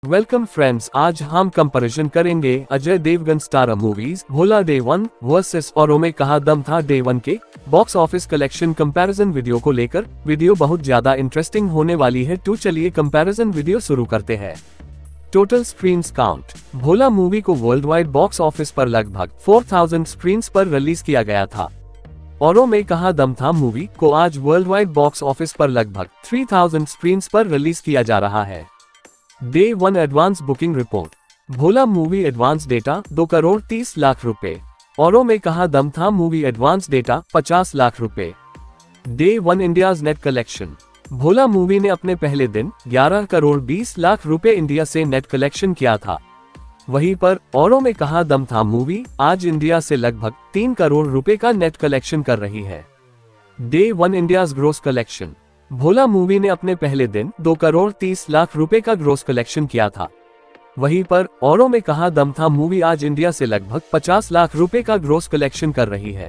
Welcome friends, आज हम comparison करेंगे Ajay Devgan starrer movies Bholaa day 1 versus Auron Mein Kahan Dum Tha day 1 के box office collection comparison video को लेकर। वीडियो बहुत ज्यादा इंटरेस्टिंग होने वाली है, तो चलिए कंपैरिजन वीडियो शुरू करते हैं। Total screens count. Bholaa movie को वर्ल्ड वाइड बॉक्स ऑफिस पर लगभग 4000 स्क्रीन्स पर रिलीज किया गया था। औरों में कहा दम था मूवी को आज वर्ल्ड वाइड बॉक्स ऑफिस पर लगभग 3000 स्क्रीन्स पर रिलीज किया जा रहा है। Day 1 advance booking report. Bholaa movie advance data 2 crore 30 lakh रुपए। औरों में कहा दम था मूवी एडवांस डेटा 50 लाख रुपए। Day 1 India's net collection. Bholaa movie ने अपने पहले दिन 11 करोड़ 20 लाख रुपए इंडिया से नेट कलेक्शन किया था। वहीं पर औरों में कहा दम था मूवी आज इंडिया से लगभग 3 करोड़ रुपए का नेट कलेक्शन कर रही है। Day 1 India's gross collection. Bholaa movie ने अपने पहले दिन 2 करोड़ 30 लाख रुपए का ग्रोस कलेक्शन किया था। वहीं पर औरों में कहा दम था मूवी आज इंडिया से लगभग 50 लाख रुपए का ग्रोस कलेक्शन कर रही है।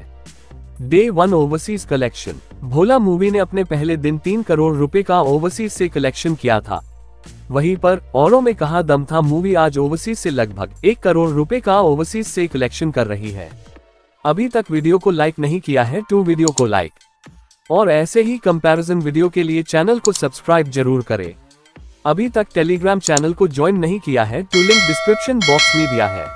Day 1 overseas collection. Bholaa movie ने अपने पहले दिन 3 करोड़ रुपए का ओवरसीज से कलेक्शन किया था। वहीं पर औरों में कहा दम था मूवी आज ओवरसीज से लगभग 1 करोड़ रुपए का ओवरसीज से कलेक्शन कर रही है। अभी तक वीडियो को लाइक नहीं किया है तो वीडियो को लाइक और ऐसे ही कंपैरिजन वीडियो के लिए चैनल को सब्सक्राइब जरूर करें। अभी तक टेलीग्राम चैनल को ज्वाइन नहीं किया है तो लिंक डिस्क्रिप्शन बॉक्स में दिया है,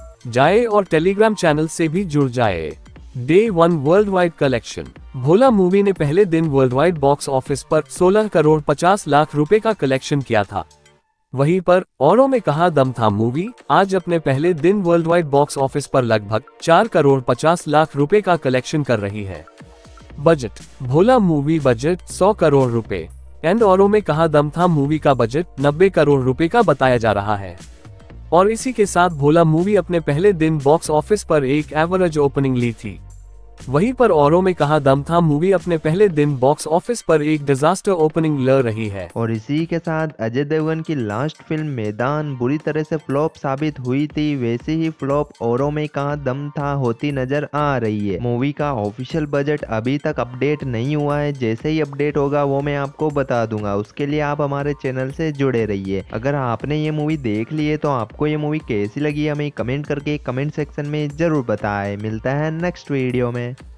जाए और टेलीग्राम चैनल से भी जुड़ जाए। Day 1 world wide collection. Bholaa movie ने पहले दिन वर्ल्ड वाइड बॉक्स ऑफिस पर 16 करोड़ 50 लाख रुपए का कलेक्शन किया था। वहीं पर औरों में कहा दम था मूवी आज अपने पहले दिन वर्ल्ड वाइड बॉक्स ऑफिस पर लगभग 4 करोड़ 50 लाख रुपए का कलेक्शन कर रही है। Budget. Bholaa movie budget 100 crore रुपए एंड औरों में कहा दम था मूवी का बजट 90 करोड़ रुपए का बताया जा रहा है। और इसी के साथ भोला मूवी अपने पहले दिन बॉक्स ऑफिस पर एक एवरेज ओपनिंग ली थी। वहीं पर औरों में कहा दम था मूवी अपने पहले दिन बॉक्स ऑफिस पर एक डिजास्टर ओपनिंग ले रही है। और इसी के साथ अजय देवगन की लास्ट फिल्म मैदान बुरी तरह से फ्लॉप साबित हुई थी, वैसे ही फ्लॉप औरों में कहा दम था होती नजर आ रही है। मूवी का ऑफिशियल बजट अभी तक अपडेट नहीं हुआ है, जैसे ही अपडेट होगा वो मैं आपको बता दूंगा। उसके लिए आप हमारे चैनल से जुड़े रहिए। अगर आपने ये मूवी देख ली है तो आपको ये मूवी कैसी लगी हमें कमेंट करके कमेंट सेक्शन में जरूर बताएं। मिलता है नेक्स्ट वीडियो में।